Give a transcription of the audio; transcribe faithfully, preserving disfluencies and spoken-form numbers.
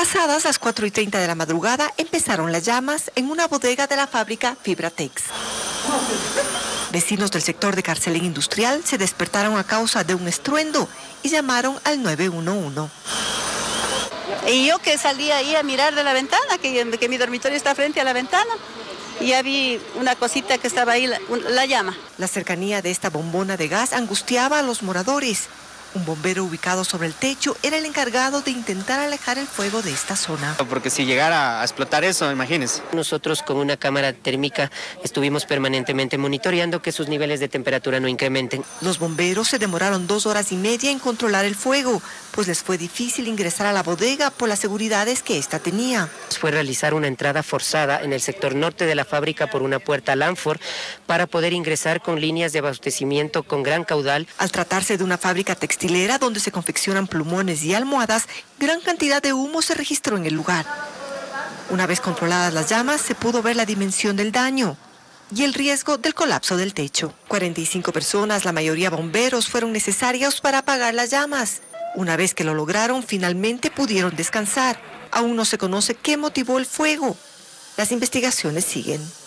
Pasadas las cuatro y treinta de la madrugada empezaron las llamas en una bodega de la fábrica Fibratex. Vecinos del sector de Carcelén Industrial se despertaron a causa de un estruendo y llamaron al nueve uno uno. Y yo que salí ahí a mirar de la ventana, que, que mi dormitorio está frente a la ventana, y ya vi una cosita que estaba ahí, la, la llama. La cercanía de esta bombona de gas angustiaba a los moradores. Un bombero ubicado sobre el techo era el encargado de intentar alejar el fuego de esta zona. Porque si llegara a explotar eso, imagínense. Nosotros con una cámara térmica estuvimos permanentemente monitoreando que sus niveles de temperatura no incrementen. Los bomberos se demoraron dos horas y media en controlar el fuego, pues les fue difícil ingresar a la bodega por las seguridades que ésta tenía. Fue realizar una entrada forzada en el sector norte de la fábrica por una puerta Lanford para poder ingresar con líneas de abastecimiento con gran caudal. Al tratarse de una fábrica textil donde se confeccionan plumones y almohadas, gran cantidad de humo se registró en el lugar. Una vez controladas las llamas, se pudo ver la dimensión del daño y el riesgo del colapso del techo. cuarenta y cinco personas, la mayoría bomberos, fueron necesarias para apagar las llamas. Una vez que lo lograron, finalmente pudieron descansar. Aún no se conoce qué motivó el fuego. Las investigaciones siguen.